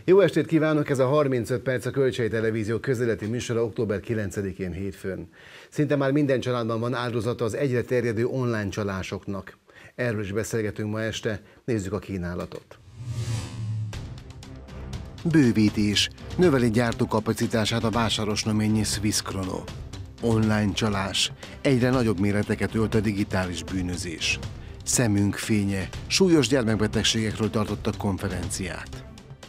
Jó estét kívánok! Ez a 35 perc a Kölcsei Televízió közéleti műsora október 9-én hétfőn. Szinte már minden családban van áldozata az egyre terjedő online csalásoknak. Erről is beszélgetünk ma este, nézzük a kínálatot. Bővítés. Növeli gyártókapacitását a vásárosnaményi Swisscrono. Online csalás. Egyre nagyobb méreteket ölt a digitális bűnözés. Szemünk fénye. Súlyos gyermekbetegségekről tartottak konferenciát.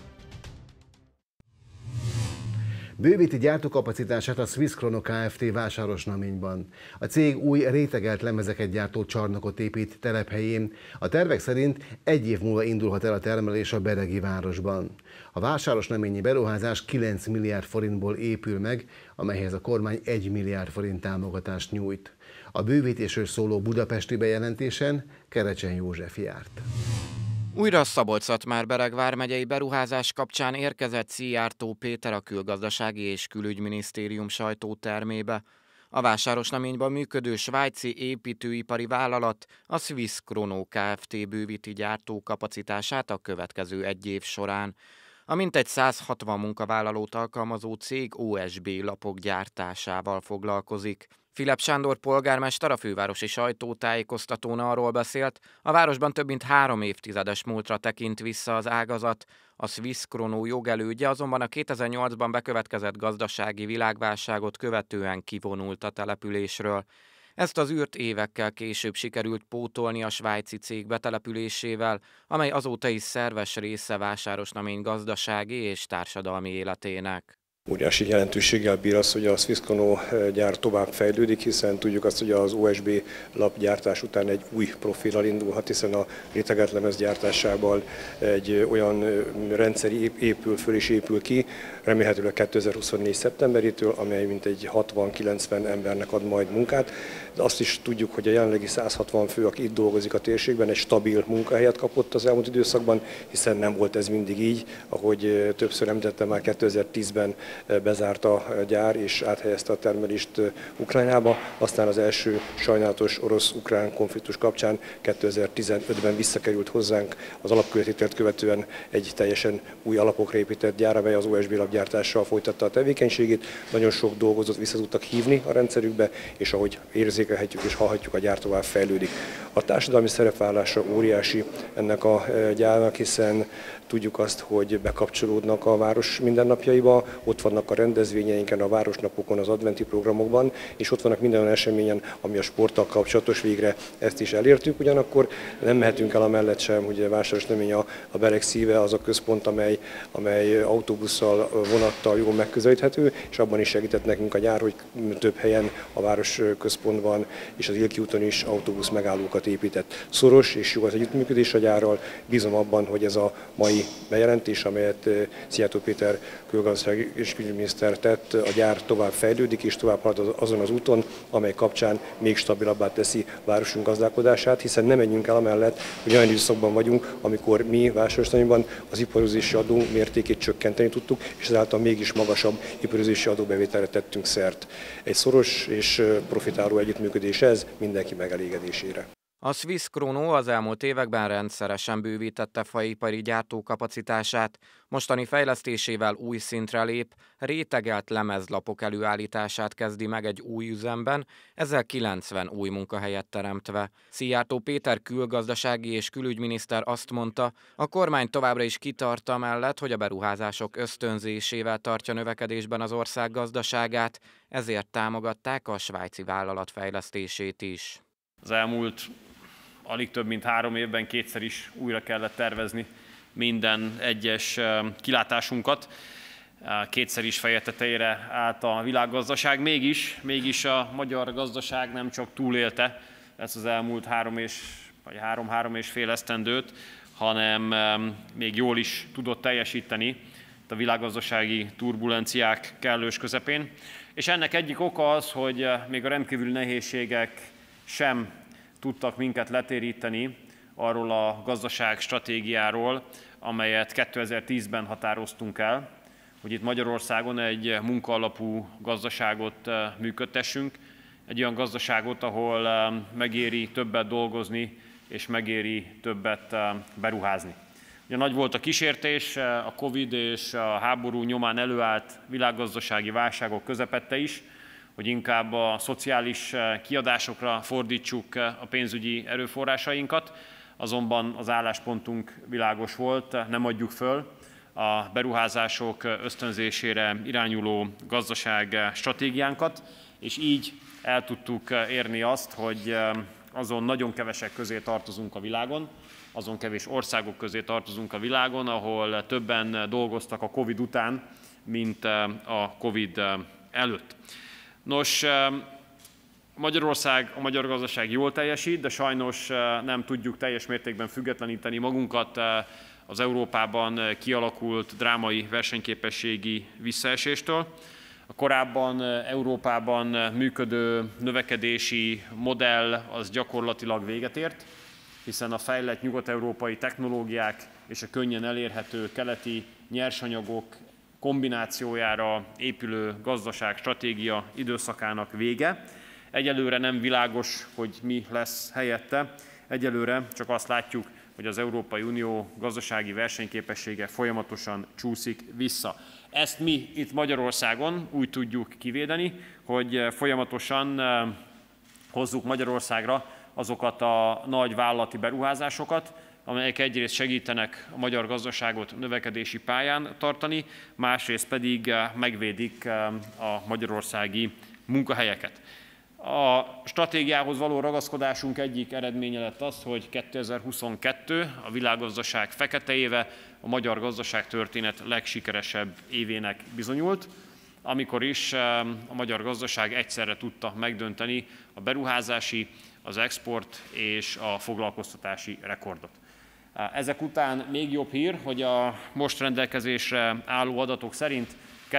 Bővíti gyártókapacitását a Swisscrono Kft. Vásárosnaményban. A cég új rétegelt lemezeket gyártó csarnokot épít telephelyén. A tervek szerint egy év múlva indulhat el a termelés a beregi városban. A vásárosnaményi beruházás 9 milliárd forintból épül meg, amelyhez a kormány 1 milliárd forint támogatást nyújt. A bővítésről szóló budapesti bejelentésen Kerecsen József járt. Újra Szabolcs-Szatmár-Bereg vármegyei beruházás kapcsán érkezett Szijjártó Péter a Külgazdasági és Külügyminisztérium sajtótermébe. A vásárosnaményban működő svájci építőipari vállalat, a Swisscrono Kft. Bővíti gyártókapacitását a következő egy év során. A mintegy 160 munkavállalót alkalmazó cég OSB lapok gyártásával foglalkozik. Filip Sándor polgármester a fővárosi sajtótájékoztatón arról beszélt, a városban több mint 3 évtizedes múltra tekint vissza az ágazat. A Swisscrono jogelődje azonban a 2008-ban bekövetkezett gazdasági világválságot követően kivonult a településről. Ezt az űrt évekkel később sikerült pótolni a svájci cég betelepülésével, amely azóta is szerves része Vásárosnamény gazdasági és társadalmi életének. Óriási jelentőséggel bír az, hogy a Swisscrono gyár tovább fejlődik, hiszen tudjuk azt, hogy az OSB lapgyártás után egy új profillal indulhat, hiszen a rétegelt lemez gyártásával egy olyan rendszer épül föl és épül ki, remélhetőleg 2024. szeptemberétől, amely mintegy 60-90 embernek ad majd munkát. De azt is tudjuk, hogy a jelenlegi 160 fő, aki itt dolgozik a térségben, egy stabil munkahelyet kapott az elmúlt időszakban, hiszen nem volt ez mindig így, ahogy többször említettem, már 2010-ben bezárt a gyár és áthelyezte a termelést Ukrajnába. Aztán az első sajnálatos orosz-ukrán konfliktus kapcsán 2015-ben visszakerült hozzánk az alapköltételt követően egy teljesen új alapokra épített gyár, amely az OSB lapgyártással folytatta a tevékenységét. Nagyon sok dolgozót vissza tudtak hívni a rendszerükbe, és ahogy érzékelhetjük és hallhatjuk, a gyár tovább fejlődik. A társadalmi szerepvállalása óriási ennek a gyárnak, hiszen tudjuk azt, hogy bekapcsolódnak a város mindennapjaiba, ott vannak a rendezvényeinken, a városnapokon, az adventi programokban, és ott vannak minden olyan eseményen, ami a sporttal kapcsolatos, végre ezt is elértük. Ugyanakkor nem mehetünk el amellett sem, hogy a Vásárosnamény a bereg szíve, az a központ, amely autóbusszal, vonattal jól megközelíthető, és abban is segített nekünk a gyár, hogy több helyen a város központban és az Ilki úton is autóbusz megállókat épített. Szoros és jó az együttműködés a gyárral, bízom abban, hogy ez a mai bejelentés, amelyet Szijjártó Péter külgazdasági és külügyminiszter tett, a gyár tovább fejlődik és tovább halad azon az úton, amely kapcsán még stabilabbá teszi városunk gazdálkodását, hiszen nem menjünk el amellett, hogy olyan időszakban vagyunk, amikor mi Vásárosnaményban az iparozési adó mértékét csökkenteni tudtuk, és ezáltal mégis magasabb iparozési adóbevételre tettünk szert. Egy szoros és profitáló együttműködés ez mindenki megelégedésére. A Swisscrono az elmúlt években rendszeresen bővítette faipari gyártókapacitását, mostani fejlesztésével új szintre lép, rétegelt lemezlapok előállítását kezdi meg egy új üzemben, ezzel 90 új munkahelyet teremtve. Szijjártó Péter külgazdasági és külügyminiszter azt mondta, a kormány továbbra is kitart amellett, hogy a beruházások ösztönzésével tartja növekedésben az ország gazdaságát, ezért támogatták a svájci vállalat fejlesztését is. Az elmúlt alig több mint 3 évben kétszer is újra kellett tervezni minden egyes kilátásunkat. Kétszer is feje tetejére állt a világgazdaság, mégis a magyar gazdaság nem csak túlélte ezt az elmúlt 3 és fél esztendőt, hanem még jól is tudott teljesíteni a világgazdasági turbulenciák kellős közepén. És ennek egyik oka az, hogy még a rendkívüli nehézségek sem tudtak minket letéríteni arról a gazdaság stratégiáról, amelyet 2010-ben határoztunk el, hogy itt Magyarországon egy munkaalapú gazdaságot működtessünk, egy olyan gazdaságot, ahol megéri többet dolgozni és megéri többet beruházni. Ugye nagy volt a kísértés, a Covid és a háború nyomán előállt világgazdasági válságok közepette is, hogy inkább a szociális kiadásokra fordítsuk a pénzügyi erőforrásainkat, azonban az álláspontunk világos volt, nem adjuk föl a beruházások ösztönzésére irányuló gazdaság stratégiánkat, és így el tudtuk érni azt, hogy azon nagyon kevesek közé tartozunk a világon, azon kevés országok közé tartozunk a világon, ahol többen dolgoztak a Covid után, mint a Covid előtt. Nos, Magyarország, a magyar gazdaság jól teljesít, de sajnos nem tudjuk teljes mértékben függetleníteni magunkat az Európában kialakult drámai versenyképességi visszaeséstől. A korábban Európában működő növekedési modell az gyakorlatilag véget ért, hiszen a fejlett nyugat-európai technológiák és a könnyen elérhető keleti nyersanyagok kombinációjára épülő gazdaságstratégia időszakának vége. Egyelőre nem világos, hogy mi lesz helyette. Egyelőre csak azt látjuk, hogy az Európai Unió gazdasági versenyképessége folyamatosan csúszik vissza. Ezt mi itt Magyarországon úgy tudjuk kivédeni, hogy folyamatosan hozzuk Magyarországra azokat a nagy vállalati beruházásokat, amelyek egyrészt segítenek a magyar gazdaságot növekedési pályán tartani, másrészt pedig megvédik a magyarországi munkahelyeket. A stratégiához való ragaszkodásunk egyik eredménye lett az, hogy 2022 a világgazdaság fekete éve, a magyar gazdaság történet legsikeresebb évének bizonyult, amikor is a magyar gazdaság egyszerre tudta megdönteni a beruházási, az export és a foglalkoztatási rekordot. Ezek után még jobb hír, hogy a most rendelkezésre álló adatok szerint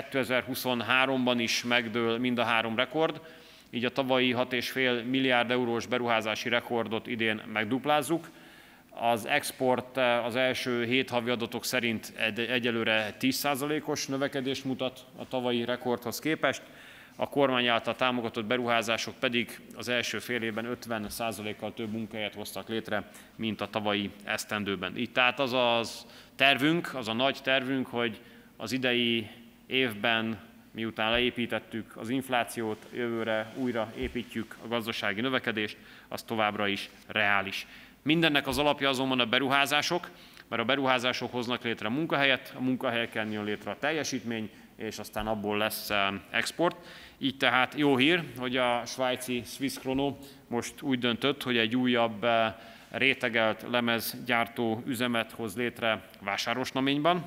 2023-ban is megdől mind a három rekord, így a tavalyi 6,5 milliárd eurós beruházási rekordot idén megduplázzuk. Az export az első 7 havi adatok szerint egyelőre 10%-os növekedést mutat a tavalyi rekordhoz képest, a kormány által támogatott beruházások pedig az első fél évben 50%-kal több munkahelyet hoztak létre, mint a tavalyi esztendőben. Így tehát az a tervünk, az a nagy tervünk, hogy az idei évben, miután leépítettük az inflációt, jövőre újra építjük a gazdasági növekedést, az továbbra is reális. Mindennek az alapja azonban a beruházások, mert a beruházások hoznak létre munkahelyet, a munkahelyeken jön létre a teljesítmény, és aztán abból lesz export. Így tehát jó hír, hogy a svájci Swisscrono most úgy döntött, hogy egy újabb rétegelt lemezgyártó üzemet hoz létre Vásárosnaményban.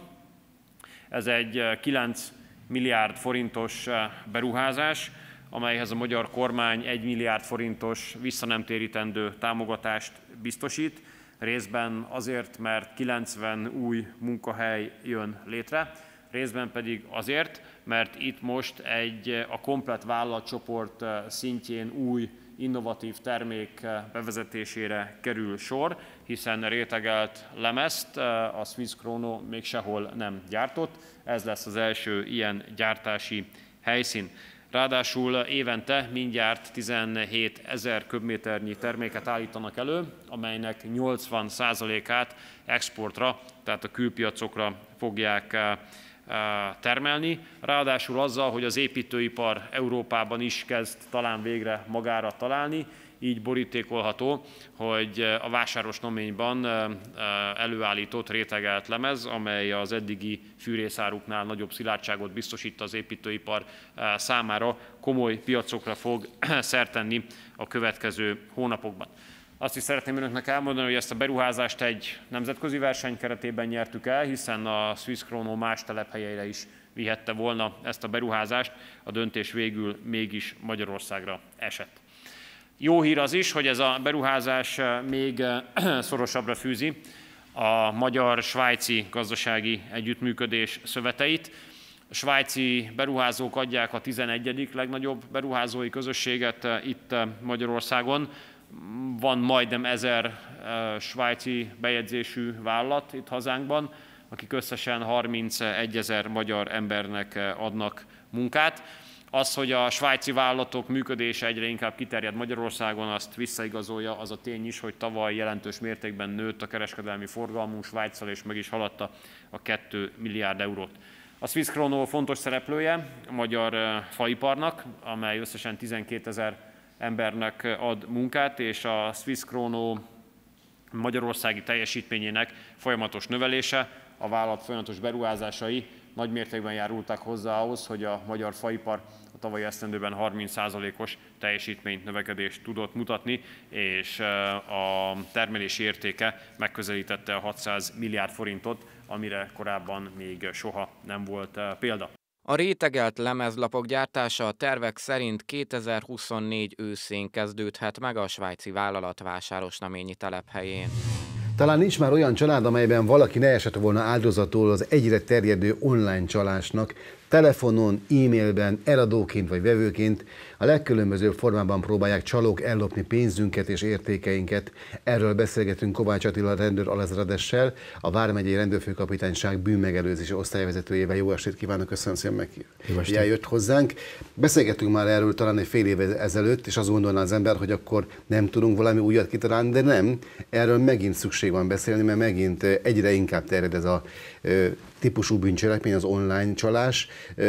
Ez egy 9 milliárd forintos beruházás, amelyhez a magyar kormány 1 milliárd forintos visszanemtérítendő támogatást biztosít, részben azért, mert 90 új munkahely jön létre, részben pedig azért, mert itt most a komplett vállalatcsoport szintjén új innovatív termék bevezetésére kerül sor, hiszen rétegelt lemezt a Swisscrono még sehol nem gyártott, ez lesz az első ilyen gyártási helyszín. Ráadásul évente mindjárt 17 000 köbméternyi terméket állítanak elő, amelynek 80%-át exportra, tehát a külpiacokra fogják termelni. Ráadásul azzal, hogy az építőipar Európában is kezd talán végre magára találni, így borítékolható, hogy a Vásárosnaményban előállított rétegelt lemez, amely az eddigi fűrészáruknál nagyobb szilárdságot biztosít az építőipar számára, komoly piacokra fog szert tenni a következő hónapokban. Azt is szeretném önöknek elmondani, hogy ezt a beruházást egy nemzetközi verseny keretében nyertük el, hiszen a Swisscrono más telephelyeire is vihette volna ezt a beruházást, a döntés végül mégis Magyarországra esett. Jó hír az is, hogy ez a beruházás még szorosabbra fűzi a magyar-svájci gazdasági együttműködés szöveteit. A svájci beruházók adják a 11. legnagyobb beruházói közösséget itt Magyarországon. Van majdnem 1000 svájci bejegyzésű vállalat itt hazánkban, akik összesen 31 000 magyar embernek adnak munkát. Az, hogy a svájci vállalatok működése egyre inkább kiterjed Magyarországon, azt visszaigazolja az a tény is, hogy tavaly jelentős mértékben nőtt a kereskedelmi forgalmunk Svájccal, és meg is haladta a 2 milliárd eurót. A Swisscrono fontos szereplője a magyar faiparnak, amely összesen 12 000 embernek ad munkát, és a Swisscrono magyarországi teljesítményének folyamatos növelése, a vállalat folyamatos beruházásai nagy mértékben járultak hozzá ahhoz, hogy a magyar faipar a tavalyi esztendőben 30%-os teljesítményt, növekedést tudott mutatni, és a termelési értéke megközelítette a 600 milliárd forintot, amire korábban még soha nem volt példa. A rétegelt lemezlapok gyártása a tervek szerint 2024 őszén kezdődhet meg a svájci vállalat Vásárosnaményi telephelyén. Talán nincs már olyan család, amelyben valaki ne esett volna áldozatul az egyre terjedő online csalásnak. Telefonon, e-mailben, eladóként vagy vevőként a legkülönbözőbb formában próbálják csalók ellopni pénzünket és értékeinket. Erről beszélgetünk Kovács Attila rendőr alezredessel, a Vármegyei Rendőrfőkapitányság bűnmegelőzési osztályvezetőjével. Jó estét kívánok, köszönöm szépen, hogy eljött hozzánk. Beszélgettünk már erről talán egy fél évvel ezelőtt, és azt gondolná az ember, hogy akkor nem tudunk valami újat kitalálni, de nem. Erről megint szükség van beszélni, mert megint egyre inkább terjed ez a típusú bűncselekmény, az online csalás.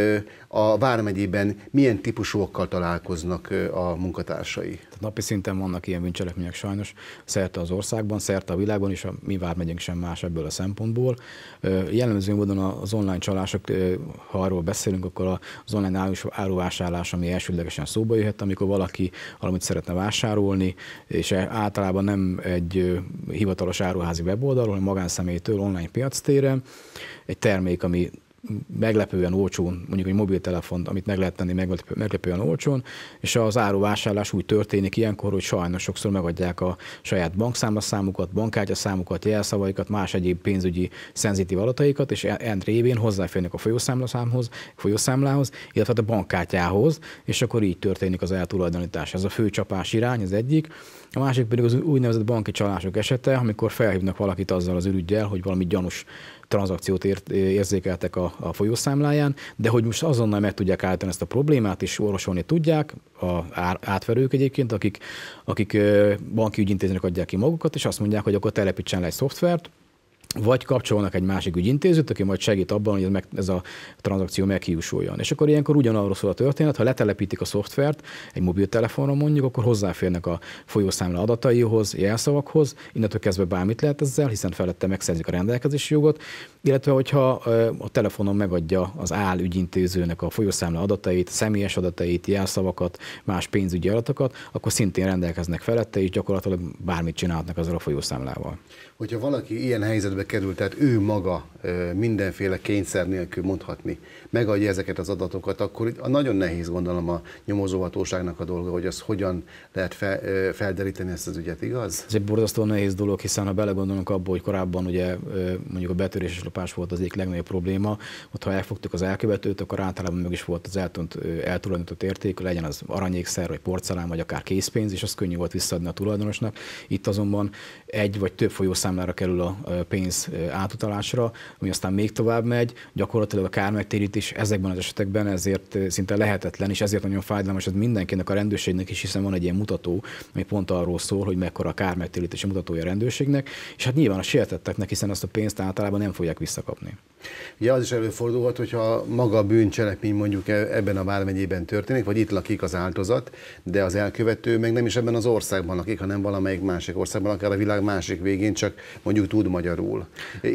A Vármegyében milyen típusúakkal találkoznak a munkatársai? Napi szinten vannak ilyen bűncselekmények sajnos szerte az országban, szerte a világban, és a mi Vármegyénk sem más ebből a szempontból. Jellemző módon az online csalások, ha arról beszélünk, akkor az online áruvásárlás, ami elsődlegesen szóba jöhet, amikor valaki valamit szeretne vásárolni, és általában nem egy hivatalos áruházi weboldalról, hanem magánszemélytől online piactéren, egy termék, ami meglepően olcsón, mondjuk egy mobiltelefont, amit meg lehet tenni meglepően olcsón, és az áruvásárlás úgy történik ilyenkor, hogy sajnos sokszor megadják a saját bankszámlaszámukat, bankkártyaszámukat, jelszavaikat, más egyéb pénzügyi szenzitív adataikat, és end révén hozzáférnek a folyószámlához, illetve a bankkártyához, és akkor így történik az eltulajdonítás. Ez a fő csapás irány, az egyik. A másik pedig az úgynevezett banki csalások esete, amikor felhívnak valakit azzal az ürüggyel, hogy valami gyanús tranzakciót érzékeltek a folyószámláján, de hogy most azonnal meg tudják állítani ezt a problémát, és orvosolni tudják, átverők egyébként, akik banki ügyintézőnek adják ki magukat, és azt mondják, hogy akkor telepítsen le egy szoftvert, vagy kapcsolnak egy másik ügyintézőt, aki majd segít abban, hogy ez a tranzakció meghiúsuljon. És akkor ilyenkor ugyanarról szól a történet, ha letelepítik a szoftvert egy mobiltelefonra mondjuk, akkor hozzáférnek a folyószámla adataihoz, jelszavakhoz, innentől kezdve bármit lehet ezzel, hiszen felette megszerzik a rendelkezési jogot, illetve hogyha a telefonon megadja az álügyintézőnek a folyószámla adatait, személyes adatait, jelszavakat, más pénzügyi adatokat, akkor szintén rendelkeznek felette, és gyakorlatilag bármit csinálhatnak ezzel a folyószámlával. Hogyha valaki ilyen helyzetbe kerül, tehát ő maga mindenféle kényszer nélkül mondhatni, megadja ezeket az adatokat, akkor nagyon nehéz, gondolom, a nyomozóhatóságnak a dolga, hogy az hogyan lehet felderíteni ezt az ügyet, igaz? Ez egy borzasztóan nehéz dolog, hiszen ha belegondolunk abba, hogy korábban ugye mondjuk a betörés és lopás volt az egyik legnagyobb probléma, ott ha elfogtuk az elkövetőt, akkor általában meg is volt az eltulajdonított érték, legyen az aranyékszer, vagy porcelán, vagy akár készpénz, és az könnyű volt visszaadni a tulajdonosnak. Itt azonban egy vagy több folyószámlára kerül a pénz átutalásra, ami aztán még tovább megy, gyakorlatilag a kármegtérítés ezekben az esetekben ezért szinte lehetetlen, és ezért nagyon fájdalmas ez mindenkinek, a rendőrségnek is, hiszen van egy ilyen mutató, ami pont arról szól, hogy mekkora a kármegtérítési mutatója a rendőrségnek, és hát nyilván a sértetteknek, hiszen azt a pénzt általában nem fogják visszakapni. Ugye az is előfordulhat, hogyha maga a bűncselekmény mondjuk ebben a Vármegyében történik, vagy itt lakik az áldozat, de az elkövető meg nem is ebben az országban lakik, hanem valamelyik másik országban, akár a világ másik végén, csak mondjuk tud magyarul.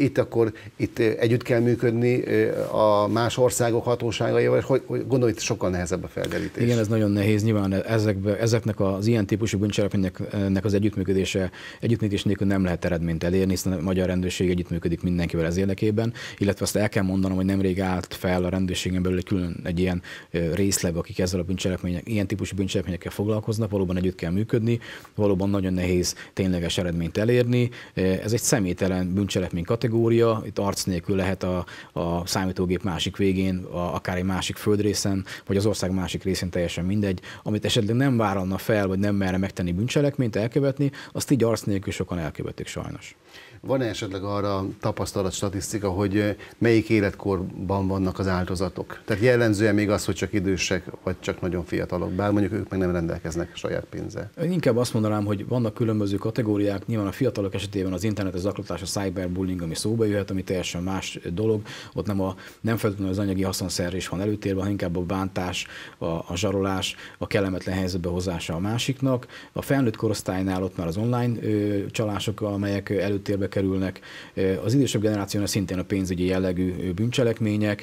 Itt együtt kell működni a más országok hatóságaival, hogy gondolom, itt sokkal nehezebb a felderítés. Igen, ez nagyon nehéz. Nyilván ezeknek az ilyen típusú bűncselekményeknek az együttműködés nélkül nem lehet eredményt elérni, hiszen a magyar rendőrség együttműködik mindenkivel ez érdekében, illetve azt el kell mondanom, hogy nemrég állt fel a rendőrségen belül külön egy ilyen részleg, akik ezzel a ilyen típusú bűncselekményekkel foglalkoznak, valóban együtt kell működni, valóban nagyon nehéz tényleges eredményt elérni. Ez egy személytelen bűncselekmény kategória, itt arc nélkül lehet a számítógép másik végén, akár egy másik földrészen, vagy az ország másik részén, teljesen mindegy, amit esetleg nem vállalna fel, vagy nem merre megtenni bűncselekményt, elkövetni, azt így arc nélkül sokan elkövetik sajnos. Van-e esetleg arra tapasztalat, statisztika, hogy melyik életkorban vannak az áldozatok? Tehát jellemzően még az, hogy csak idősek, vagy csak nagyon fiatalok, bár mondjuk ők meg nem rendelkeznek saját pénzzel. Én inkább azt mondanám, hogy vannak különböző kategóriák, nyilván a fiatalok esetében az internetes zaklatás, a cyberbullying, ami szóba jöhet, ami teljesen más dolog, ott nem feltétlenül az anyagi haszonszerzés van előtérben, hanem inkább a bántás, a zsarolás, a kellemetlen helyzetbe hozása a másiknak. A felnőtt korosztálynál ott már az online csalások, amelyek előtérbe kerülnek. Az idősebb generációnál szintén a pénzügyi jellegű bűncselekmények,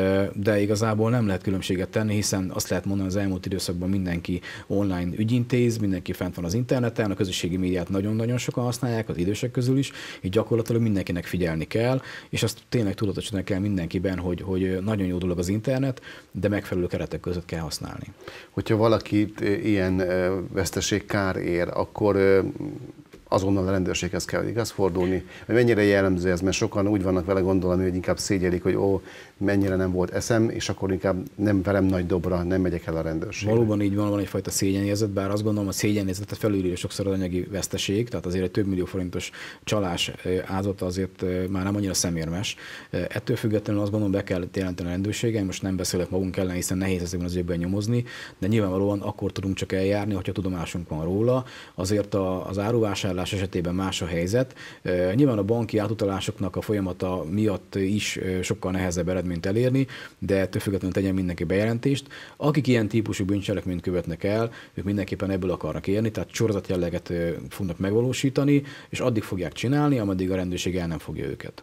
de igazából nem lehet különbséget tenni, hiszen azt lehet mondani, az elmúlt időszakban mindenki online ügyintéz, mindenki fent van az interneten, a közösségi médiát nagyon-nagyon sokan használják, az idősek közül is, így gyakorlatilag mindenkinek figyelni kell, és azt tényleg tudatosítani kell mindenkiben, hogy nagyon jó dolog az internet, de megfelelő keretek között kell használni. Hogyha valakit ilyen veszteségkár ér, akkor azonnal a rendőrséghez kell, igaz, fordulni. Mennyire jellemző ez, mert sokan úgy vannak vele gondolni, hogy inkább szégyelik, hogy mennyire nem volt eszem, és akkor inkább nem verem nagy dobra, nem megyek el a rendőrségre. Valóban így van egyfajta szégyenérzet, bár azt gondolom, a szégyenérzet felülírja sokszor az anyagi veszteség, tehát azért egy több millió forintos csalás áldozata azért már nem annyira szemérmes. Ettől függetlenül azt gondolom, be kell jelenteni a rendőrségen, most nem beszélek magunk ellen, hiszen nehéz ezekben az ügyekben nyomozni, de nyilvánvalóan akkor tudunk csak eljárni, hogyha tudomásunk van róla. Azért az áruvásárlás esetében más a helyzet. Nyilván a banki átutalásoknak a folyamata miatt is sokkal nehezebb eredményt elérni, de ettől függetlenül tegyen mindenki bejelentést. Akik ilyen típusú bűncselekményt követnek el, ők mindenképpen ebből akarnak élni, tehát sorozatjelleget fognak megvalósítani, és addig fogják csinálni, ameddig a rendőrség el nem fogja őket.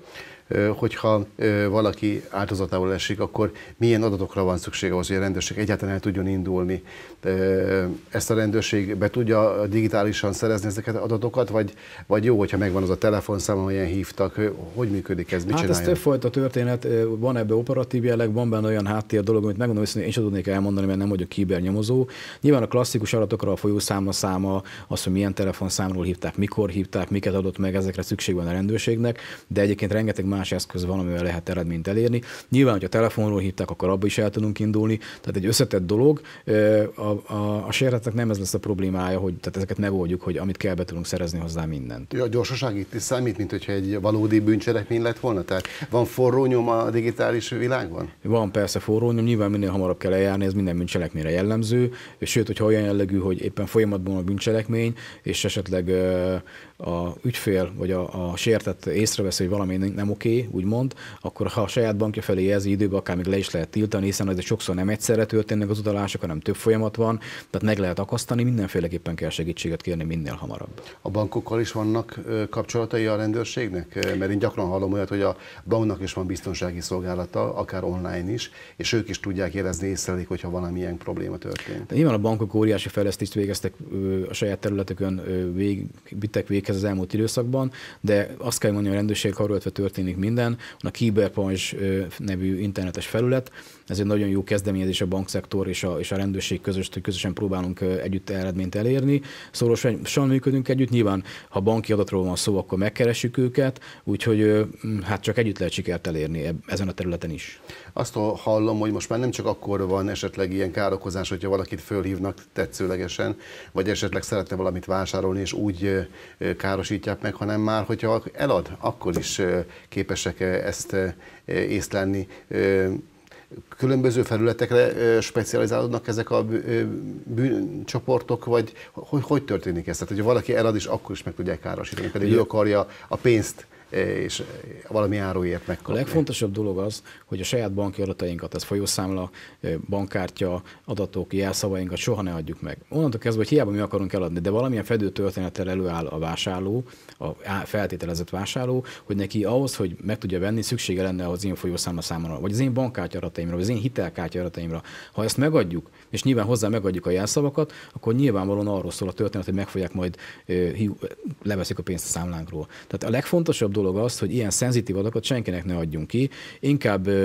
Hogyha valaki áldozatául esik, akkor milyen adatokra van szüksége ahhoz, hogy a rendőrség egyáltalán el tudjon indulni? Ezt a rendőrség be tudja digitálisan szerezni ezeket az adatokat, vagy jó, hogyha megvan az a telefonszám, amelyen hívtak? Hogy működik ez? Mit csinálja? Ez többfajta történet, van ebbe operatív jelleg, van benne olyan háttér dolog, amit megmondom, hogy én sem tudnék elmondani, mert nem vagyok kibernyomozó. Nyilván a klasszikus adatokra, a folyószámla száma, az, hogy milyen telefonszámról hívták, mikor hívták, miket adott meg, ezekre szükség van a rendőrségnek, de egyébként rengeteg más eszköz van, amivel lehet eredményt elérni. Nyilván, hogyha telefonról hívták, akkor abba is el tudunk indulni. Tehát egy összetett dolog. A sértetnek nem ez lesz a problémája, hogy tehát ezeket megoldjuk, hogy amit kell, be tudunk szerezni hozzá mindent. A gyorsaság itt is számít, mint hogyha egy valódi bűncselekmény lett volna? Tehát van forró nyom a digitális világban? Van persze forró nyom, nyilván minél hamarabb kell eljárni, ez minden bűncselekményre jellemző. Sőt, hogyha olyan jellegű, hogy éppen folyamatban van a bűncselekmény, és esetleg a ügyfél vagy a sértett észrevesz, hogy valami nem oké, úgymond, akkor ha a saját bankja felé jelzi időben, akár még le is lehet tiltani, hiszen ez sokszor nem egyszerre történnek az utalások, hanem több folyamat van, tehát meg lehet akasztani, mindenféleképpen kell segítséget kérni minél hamarabb. A bankokkal is vannak kapcsolatai a rendőrségnek? Mert én gyakran hallom olyat, hogy a banknak is van biztonsági szolgálata, akár online is, és ők is tudják jelezni, észrelik, hogyha valamilyen probléma történt. De nyilván a bankok óriási fejlesztést végeztek a saját területükön, vittek véghez az elmúlt időszakban, de azt kell mondani, hogy a rendőrség karöltve történik minden. A Kiberpajzs nevű internetes felület, ez egy nagyon jó kezdeményezés a bankszektor és a rendőrség között, hogy közösen próbálunk együtt eredményt elérni. Szorosan működünk együtt, nyilván ha banki adatról van szó, akkor megkeressük őket, úgyhogy hát csak együtt lehet sikert elérni ezen a területen is. Azt hallom, hogy most már nem csak akkor van esetleg ilyen károkozás, hogyha valakit fölhívnak tetszőlegesen, vagy esetleg szeretne valamit vásárolni, és úgy károsítják meg, hanem már, hogyha elad, akkor is képesek ezt észlelni. Különböző felületekre specializálódnak ezek a bűncsoportok, vagy hogy történik ez? Tehát, hogyha valaki elad, és akkor is meg tudják károsítani, pedig ő akarja a pénzt és valami áruért megkapni. A legfontosabb dolog az, hogy a saját banki adatainkat, ez folyószámla, bankkártya, adatok, jelszavainkat soha ne adjuk meg. Onnantól kezdve, hogy hiába mi akarunk eladni, de valamilyen fedő történettel előáll a vásárló, a feltételezett vásárló, hogy neki ahhoz, hogy meg tudja venni, szüksége lenne az én folyószámla számomra, vagy az én bankkártya adataimra, vagy az én hitelkártya adataimra. Ha ezt megadjuk, és nyilván hozzá megadjuk a jelszavakat, akkor nyilvánvalóan arról szól a történet, hogy meg fogják majd leveszik a pénzt a számlánkról. Tehát a legfontosabb dolog az, hogy ilyen szenzitív adatokat senkinek ne adjunk ki, inkább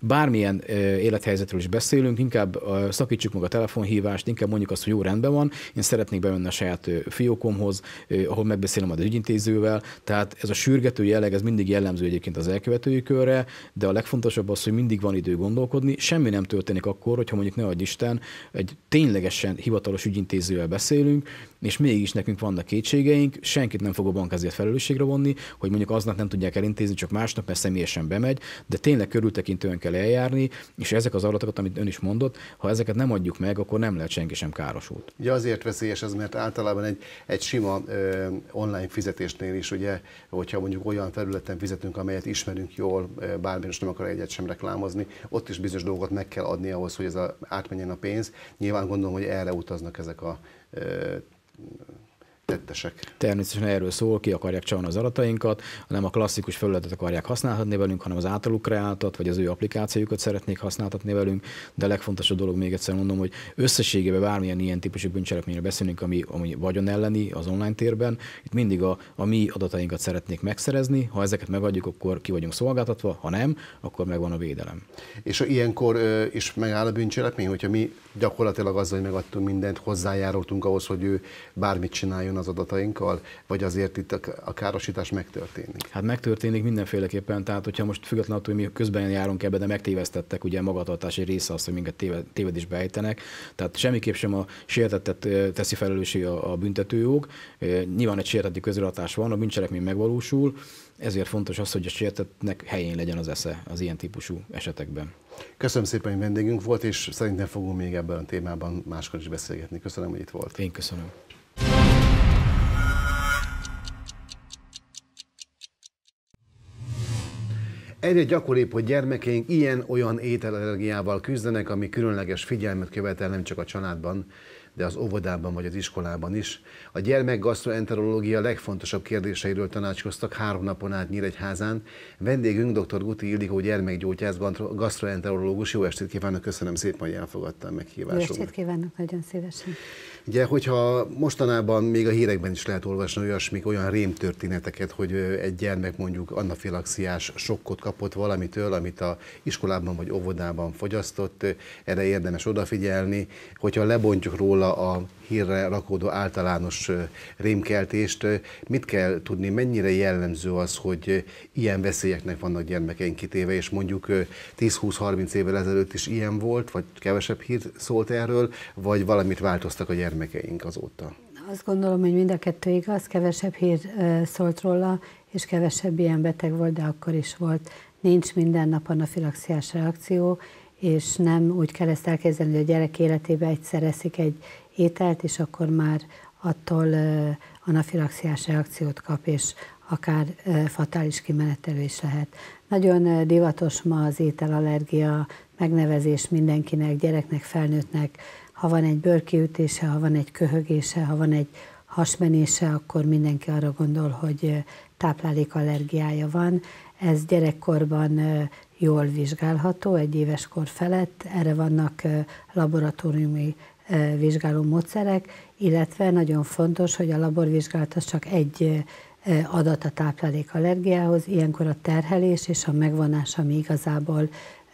bármilyen élethelyzetről is beszélünk, inkább szakítsuk meg a telefonhívást, inkább mondjuk azt, hogy jó, rendben van, én szeretnék bemenni a saját fiókomhoz, ahol megbeszélem az ügyintézővel, tehát ez a sürgető jelleg, ez mindig jellemző egyébként az elkövetői körre, de a legfontosabb az, hogy mindig van idő gondolkodni, semmi nem történik akkor, hogyha mondjuk ne adj Isten, egy ténylegesen hivatalos ügyintézővel beszélünk, és mégis nekünk vannak kétségeink, senkit nem fog a bank ezért felelősségre vonni, hogy mondjuk aznap nem tudják elintézni, csak másnap, mert személyesen bemegy, de tényleg körültekintően kell eljárni, és ezek az adatokat, amit ön is mondott, ha ezeket nem adjuk meg, akkor nem lehet senki sem károsult. Ugye azért veszélyes ez, mert általában egy sima online fizetésnél is, ugye, hogyha mondjuk olyan felületen fizetünk, amelyet ismerünk jól, bármi, most nem akar egyet sem reklámozni, ott is bizonyos dolgokat meg kell adni ahhoz, hogy ez átmenjen a pénz. Nyilván gondolom, hogy erre utaznak ezek a tettesek. Természetesen erről szól, ki akarják csalni az adatainkat, nem a klasszikus felületet akarják használhatni velünk, hanem az általuk kreáltat, vagy az ő applikációjukat szeretnék használtatni velünk, de a legfontosabb dolog, még egyszer mondom, hogy összességében bármilyen ilyen típusú bűncselekményről beszélünk, ami vagyon elleni az online térben, itt mindig a mi adatainkat szeretnék megszerezni, ha ezeket megadjuk, akkor ki vagyunk szolgáltatva, ha nem, akkor megvan a védelem. És ilyenkor is megáll a bűncselekmény, hogyha mi gyakorlatilag azzal, hogy megadtunk mindent, hozzájárultunk ahhoz, hogy ő bármit csináljon az adatainkkal, vagy azért itt a károsítás megtörténik? Hát megtörténik mindenféleképpen, tehát hogyha most függetlenül attól, hogy mi közben járunk ebbe, de megtévesztettek, ugye a magatartási része az, hogy minket tévedésbe ejtenek, tehát semmiképp sem a sértettet teszi felelőssé a büntetőjog. Nyilván egy sérteti közreadás van, a bűncselekmény megvalósul, ezért fontos az, hogy a sértettnek helyén legyen az esze az ilyen típusú esetekben. Köszönöm szépen, hogy vendégünk volt, és szerintem fogunk még ebben a témában máskor is beszélgetni. Köszönöm, hogy itt volt. Én köszönöm. Egyre gyakoribb, hogy gyermekeink ilyen-olyan ételallergiával küzdenek, ami különleges figyelmet követel nem csak a családban, de az óvodában vagy az iskolában is. A gyermekgasztroenterológia legfontosabb kérdéseiről tanácskoztak 3 napon át Nyíregyházán. Vendégünk dr. Guti Ildikó gyermekgyógyász, gasztroenterológus. Jó estét kívánok, köszönöm szépen, hogy elfogadta a meghívásomat. Jó estét kívánok, nagyon szívesen. Ugye, hogyha mostanában még a hírekben is lehet olvasni olyasmik, olyan rémtörténeteket, hogy egy gyermek mondjuk anafilaxiás sokkot kapott valamitől, amit a iskolában vagy óvodában fogyasztott, erre érdemes odafigyelni. Hogyha lebontjuk róla a hírre rakódó általános rémkeltést, mit kell tudni, mennyire jellemző az, hogy ilyen veszélyeknek vannak gyermekeink kitéve, és mondjuk 10-20-30 évvel ezelőtt is ilyen volt, vagy kevesebb hír szólt erről, vagy valamit változtak a gyermekeink azóta? Azt gondolom, hogy mind a kettő igaz, kevesebb hír szólt róla, és kevesebb ilyen beteg volt, de akkor is volt. Nincs minden nap anafilaxiás reakció, és nem úgy kell ezt elképzelni, hogy a gyerek életében egyszer eszik egy ételt, és akkor már attól anafilaxiás reakciót kap, és akár fatális kimenetelő is lehet. Nagyon divatos ma az ételallergia megnevezés mindenkinek, gyereknek, felnőttnek. Ha van egy bőrkiütése, ha van egy köhögése, ha van egy hasmenése, akkor mindenki arra gondol, hogy táplálékallergiája van. Ez gyerekkorban jól vizsgálható, 1 éves kor felett. Erre vannak laboratóriumi vizsgáló módszerek, illetve nagyon fontos, hogy a laborvizsgálat az csak egy adat a táplálékallergiához, ilyenkor a terhelés és a megvonás, ami igazából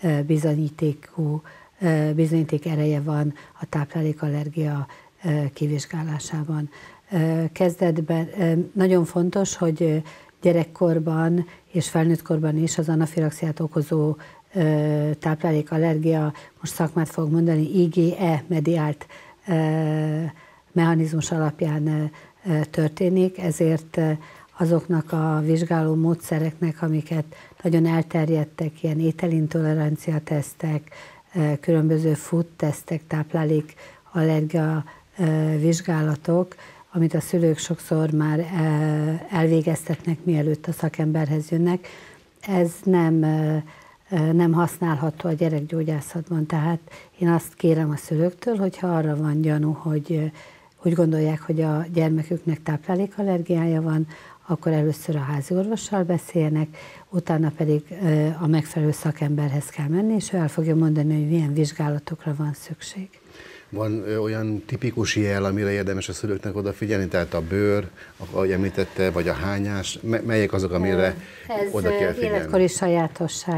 bizonyíték ereje van a táplálékallergia kivizsgálásában. Kezdetben nagyon fontos, hogy gyerekkorban és felnőttkorban is az anafilaxiát okozó táplálékallergia, most szakmát fogok mondani, IgE mediált mechanizmus alapján történik, ezért azoknak a vizsgáló módszereknek, amiket nagyon elterjedtek, ilyen ételintolerancia tesztek, különböző food tesztek, táplálékallergia vizsgálatok, amit a szülők sokszor már elvégeztetnek, mielőtt a szakemberhez jönnek, ez nem használható a gyerekgyógyászatban. Tehát én azt kérem a szülőktől, hogyha arra van gyanú, hogy úgy gondolják, hogy a gyermeküknek táplálékallergiája van, akkor először a háziorvossal beszéljenek, utána pedig a megfelelő szakemberhez kell menni, és ő el fogja mondani, hogy milyen vizsgálatokra van szükség. Van olyan tipikus jel, amire érdemes a szülőknek odafigyelni, tehát a bőr, ahogy említette, vagy a hányás, melyek azok, amire oda kell figyelni? Életkori sajátosság.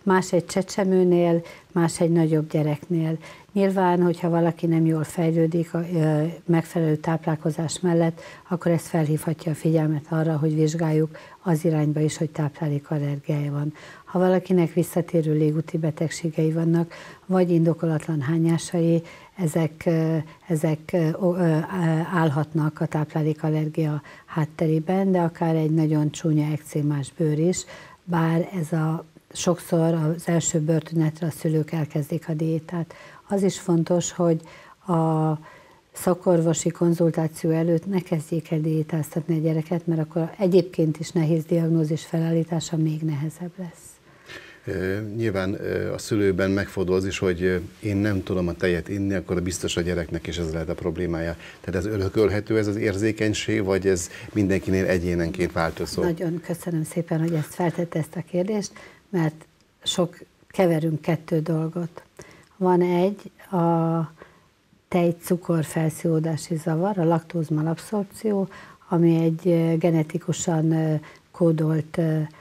Más egy csecsemőnél, más egy nagyobb gyereknél. Nyilván, hogyha valaki nem jól fejlődik a megfelelő táplálkozás mellett, akkor ez felhívhatja a figyelmet arra, hogy vizsgáljuk az irányba is, hogy táplálékallergiája van. Ha valakinek visszatérő légúti betegségei vannak, vagy indokolatlan hányásai, ezek állhatnak a táplálékallergia hátterében, de akár egy nagyon csúnya ekcémás bőr is, bár sokszor az első bőrtünetre a szülők elkezdik a diétát. Az is fontos, hogy a szakorvosi konzultáció előtt ne kezdjék el diétáztatni a gyereket, mert akkor egyébként is nehéz diagnózis felállítása még nehezebb lesz. Nyilván a szülőben megfordul az is, hogy én nem tudom a tejet inni, akkor biztos a gyereknek is ez lehet a problémája. Tehát ez örökölhető, ez az érzékenység, vagy ez mindenkinél egyénenként változó? Nagyon köszönöm szépen, hogy ezt feltette ezt a kérdést, mert keverünk kettő dolgot. Van a tej-cukor felszívódási zavar, a laktózmalabszorpció, ami egy genetikusan kódolt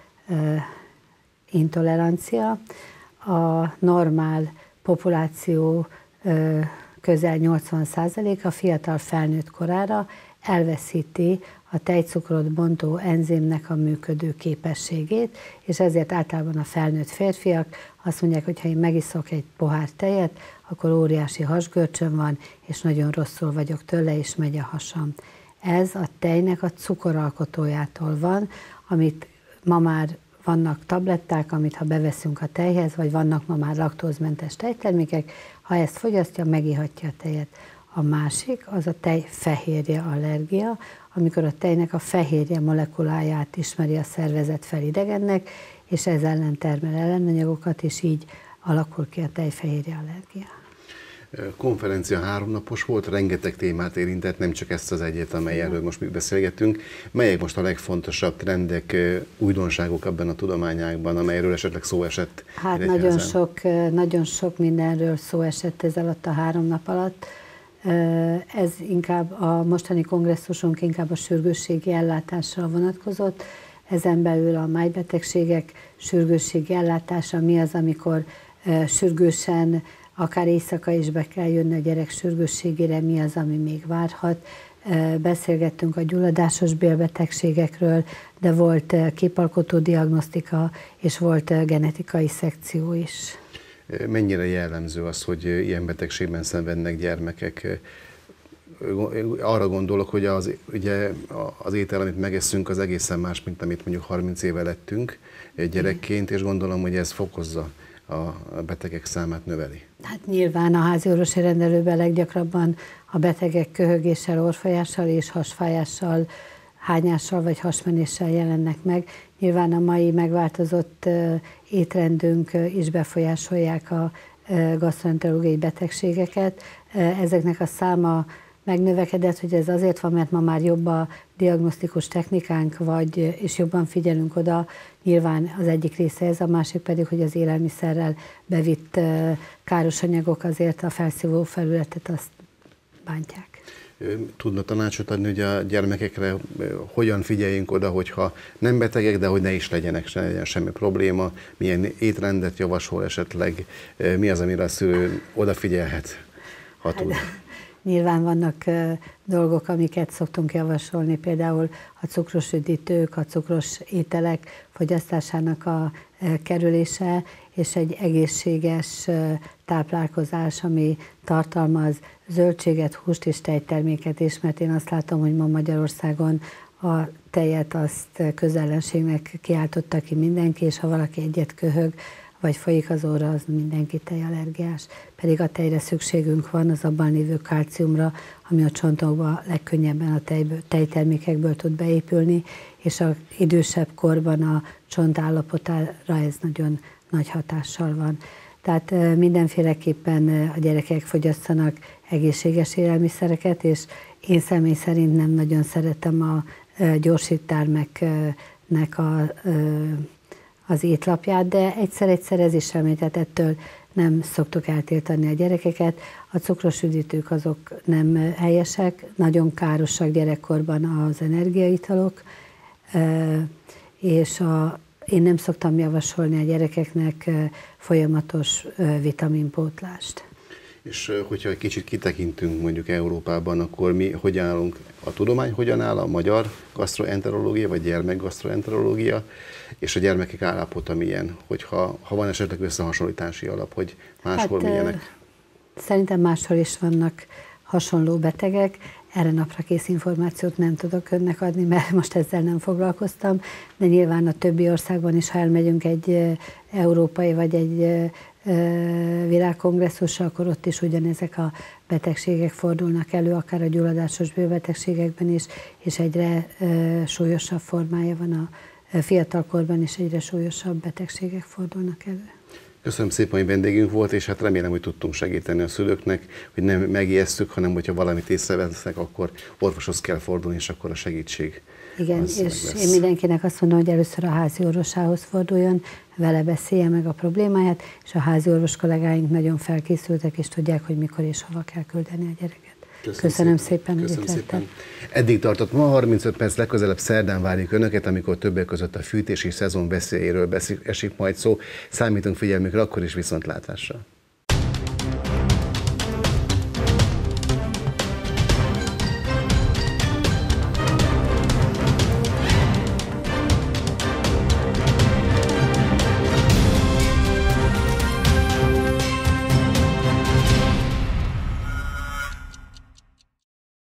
intolerancia. A normál populáció közel 80%-a fiatal felnőtt korára elveszíti a tejcukrot bontó enzimnek a működő képességét, és ezért általában a felnőtt férfiak azt mondják, hogy ha én megiszok egy pohár tejet, akkor óriási hasgörcsöm van, és nagyon rosszul vagyok tőle, és megy a hasam. Ez a tejnek a cukoralkotójától van, amit ma már vannak tabletták, amit ha beveszünk a tejhez, vagy vannak ma már laktózmentes tejtermékek, ha ezt fogyasztja, megihatja a tejet. A másik, az a tejfehérje allergia, amikor a tejnek a fehérje molekuláját ismeri a szervezet felidegennek, és ez ellen termel ellenanyagokat, és így alakul ki a tejfehérje allergia. Konferencia 3 napos volt, rengeteg témát érintett, nem csak ezt az egyet, amelyről most mi beszélgetünk. Melyek most a legfontosabb trendek, újdonságok ebben a tudományágban, amelyről esetleg szó esett? Hát nagyon sok mindenről szó esett ez alatt a 3 nap alatt. Ez inkább a mostani kongresszusunk inkább a sürgősségi ellátásra vonatkozott. Ezen belül a májbetegségek sürgősségi ellátása, mi az, amikor sürgősen, akár éjszaka is be kell jönni a gyerek sürgősségére, mi az, ami még várhat. Beszélgettünk a gyulladásos bélbetegségekről, de volt képalkotó diagnosztika, és volt genetikai szekció is. Mennyire jellemző az, hogy ilyen betegségben szenvednek gyermekek? Arra gondolok, hogy ugye az étel, amit megeszünk, az egészen más, mint amit mondjuk 30 éve lettünk gyerekként, és gondolom, hogy ez fokozza a betegek számát, növeli. Hát nyilván a háziorvosi rendelőben leggyakrabban a betegek köhögéssel, orrfolyással és hasfájással, hányással vagy hasmenéssel jelennek meg. Nyilván a mai megváltozott étrendünk is befolyásolják a gasztroenterológiai betegségeket. Ezeknek a száma megnövekedett, hogy ez azért van, mert ma már jobb a diagnosztikus technikánk, és jobban figyelünk oda. Nyilván az egyik része ez, a másik pedig, hogy az élelmiszerrel bevitt káros anyagok azért a felszívó felületet azt bántják. Tudna tanácsot adni, hogy a gyermekekre hogyan figyeljünk oda, hogyha nem betegek, de hogy ne is legyen semmi probléma, milyen étrendet javasol esetleg, mi az, amire a szülő odafigyelhet, ha tud? Nyilván vannak dolgok, amiket szoktunk javasolni, például a cukros üdítők, a cukros ételek fogyasztásának a kerülése, és egy egészséges táplálkozás, ami tartalmaz zöldséget, húst és tejterméket is, mert én azt látom, hogy ma Magyarországon a tejet azt közellenségnek kiáltotta ki mindenki, és ha valaki egyet köhög, vagy folyik az óra, az mindenki tejallergiás. Pedig a tejre szükségünk van, az abban lévő kalciumra, ami a csontokba legkönnyebben a tejtermékekből tud beépülni, és az idősebb korban a csont állapotára ez nagyon nagy hatással van. Tehát mindenféleképpen a gyerekek fogyasszanak egészséges élelmiszereket, és én személy szerint nem nagyon szeretem a gyorsítermeknek az étlapját, de egyszer ez is remény, tehát ettől nem szoktuk eltiltani a gyerekeket. A cukros üdítők azok nem helyesek, nagyon károsak gyerekkorban az energiaitalok, és én nem szoktam javasolni a gyerekeknek folyamatos vitaminpótlást. És hogyha egy kicsit kitekintünk mondjuk Európában, akkor mi hogy állunk? A tudomány hogyan áll? A magyar gasztroenterológia, vagy gyermekgasztroenterológia, és a gyermekek állapota milyen? Hogyha van esetleg összehasonlítási alap, hogy máshol milyenek? Szerintem máshol is vannak hasonló betegek. Erre napra kész információt nem tudok önnek adni, mert most ezzel nem foglalkoztam, de nyilván a többi országban is, ha elmegyünk egy európai vagy egy világkongresszusra, akkor ott is ugyanezek a betegségek fordulnak elő, akár a gyulladásos bőrbetegségekben is, és egyre súlyosabb formája van a fiatalkorban, és egyre súlyosabb betegségek fordulnak elő. Köszönöm szépen, hogy vendégünk volt, és hát remélem, hogy tudtunk segíteni a szülőknek, hogy nem megijesztük, hanem hogyha valamit észrevesznek, akkor orvoshoz kell fordulni, és akkor a segítség. Igen, és én mindenkinek azt mondom, hogy először a házi orvosához forduljon, vele beszélje meg a problémáját, és a házi orvos kollégáink nagyon felkészültek, és tudják, hogy mikor és hova kell küldeni a gyereket. Köszönöm szépen, hogy itt lettem. Eddig tartott ma 35 perc, legközelebb szerdán várjuk Önöket, amikor többek között a fűtési szezon veszélyéről esik majd szó. Számítunk figyelmükre, akkor is viszontlátásra.